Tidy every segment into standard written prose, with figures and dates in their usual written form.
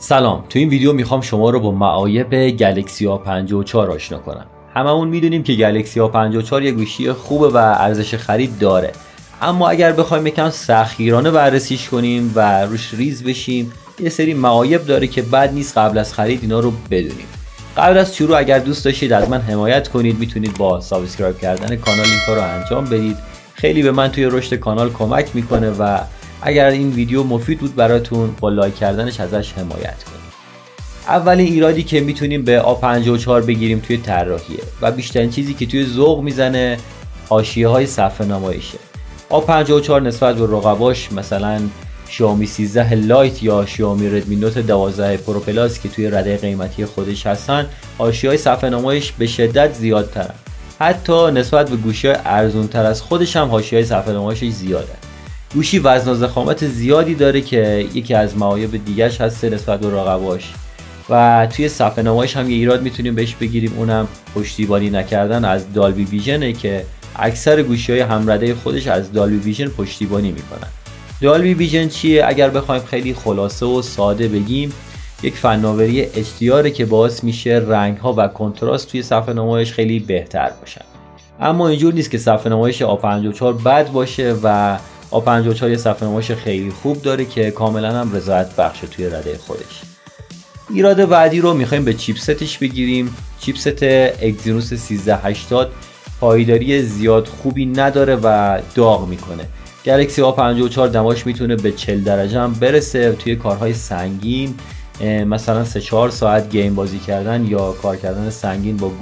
سلام، تو این ویدیو میخوام شما رو با معایب گلکسی A54 آشنا کنم. هممون میدونیم که گلکسی A54 یه گوشی خوبه و ارزش خرید داره، اما اگر بخوایم یکم سختگیرانه بررسیش کنیم و روش ریز بشیم، یه سری معایب داره که بد نیست قبل از خرید اینا رو بدونیم. قبل از شروع اگر دوست داشتید از من حمایت کنید، میتونید با سابسکرایب کردن کانال این کار رو انجام بدید. خیلی به من توی رشد کانال کمک میکنه و اگر این ویدیو مفید بود براتون با لایک کردنش ازش حمایت کنید. اولین ایرادی که میتونیم به A54 بگیریم توی طراحیه و بیشترین چیزی که توی ذوق میزنه حاشیه‌های صفحه نمایشه. A54 نسبت به رقباش مثلا شائومی 13 لایت یا شائومی ردمی نوت 12 پرو پلاس که توی رده قیمتی خودش هستن، حاشیه‌های صفحه نمایش به شدت زیادترن. حتی نسبت به گوشی‌های ارزان‌تر از خودش هم حاشیه‌های صفحه نمایشش زیاده. گوشی وزن و ضخامت زیادی داره که یکی از معایب دیگه‌اش هست نسبت به رقباش. و توی صفحه نمایش هم یه ایراد میتونیم بهش بگیریم، اونم پشتیبانی نکردن از دالبی ویژنه که اکثر گوشی‌های همرده خودش از دالبی ویژن پشتیبانی میکنن. دالبی ویژن چیه؟ اگر بخوایم خیلی خلاصه و ساده بگیم، یک فناوری HDR که باعث میشه رنگ‌ها و کنتراست توی صفحه نمایش خیلی بهتر باشن. اما اینجور نیست که صفحه نمایش A54 بد باشه و A54 یه صفحه نمایش خیلی خوب داره که کاملا هم رضایت بخشه توی رده خودش. ایراد بعدی رو میخوایم به چیپستش بگیریم. چیپست اگزینوس 1380 پایداری زیاد خوبی نداره و داغ میکنه. گلکسی A54 دماش میتونه به 40 درجه هم برسه توی کارهای سنگین، مثلا 3-4 ساعت گیم بازی کردن یا کار کردن سنگین با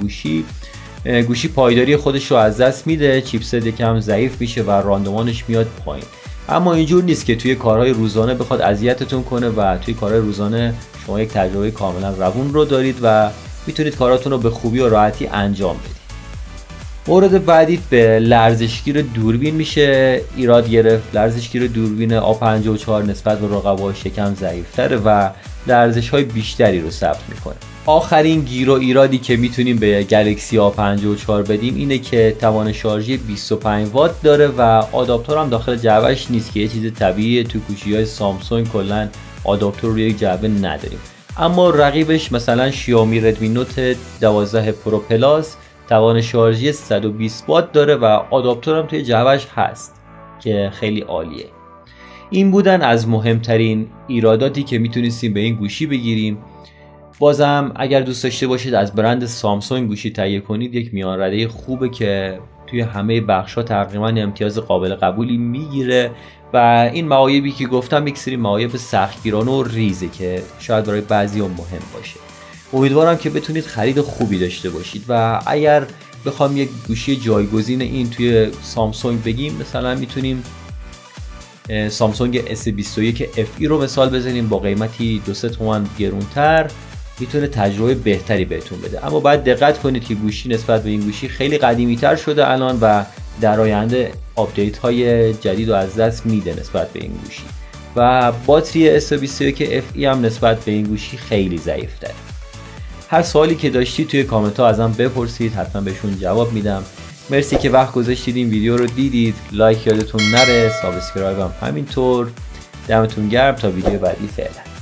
گوشی پایداری خودش رو از دست میده، چیپست یکم ضعیف میشه و راندمانش میاد پایین. اما اینجور نیست که توی کارهای روزانه بخواد اذیتتون کنه و توی کارهای روزانه شما یک تجربه کاملا روون رو دارید و میتونید کاراتون رو به خوبی و راحتی انجام بدید. مورد بعدی به لرزشگیر دوربین میشه ایراد گرفت. لرزشگیر دوربین A54 نسبت به رقباش یکم ضعیف‌تره و لرزش‌های بیشتری رو ثبت میکنه. آخرین گیر و ایرادی که میتونیم به گلکسی A54 بدیم اینه که توان شارژی 25 وات داره و آداپتور هم داخل جعبهش نیست که یه چیز طبیعیه. تو گوشی‌های سامسونگ کلاً آداپتور روی یک جعبه نداریم. اما رقیبش مثلا شائومی ردمی نوت 12 پرو پلاس توان شارژی 120 وات داره و آداپتور هم توی جعبهش هست که خیلی عالیه. این بودن از مهمترین ایراداتی که میتونستیم به این گوشی بگیریم. بازم اگر دوست داشته باشید از برند سامسونگ گوشی تهیه کنید، یک میان رده خوبه که توی همه بخش‌ها تقریبا امتیاز قابل قبولی میگیره و این معایبی که گفتم یک سری معایب سختگیرانه و ریزه که شاید برای بعضی‌ها مهم باشه. امیدوارم که بتونید خرید خوبی داشته باشید و اگر بخوام یک گوشی جایگزین این توی سامسونگ بگیم، مثلا میتونیم سامسونگ S21 FE رو مثال بزنیم، با قیمتی 2-3 تومن گرونتر میتونه تجربه بهتری بهتون بده. اما باید دقت کنید که گوشی نسبت به این گوشی خیلی قدیمی تر شده الان و در آینده آپدیت های جدید رو از دست میده نسبت به این گوشی و باتری S21 FE هم نسبت به این گوشی خیلی ضعیف تره. هر سوالی که داشتید توی کامنت ها ازم بپرسید، حتما بهشون جواب میدم. مرسی که وقت گذاشتید این ویدیو رو دیدید. لایک یادتون نره، سابسکرایب هم همینطور. دمتون گرم. تا ویدیو بعدی، فعلا.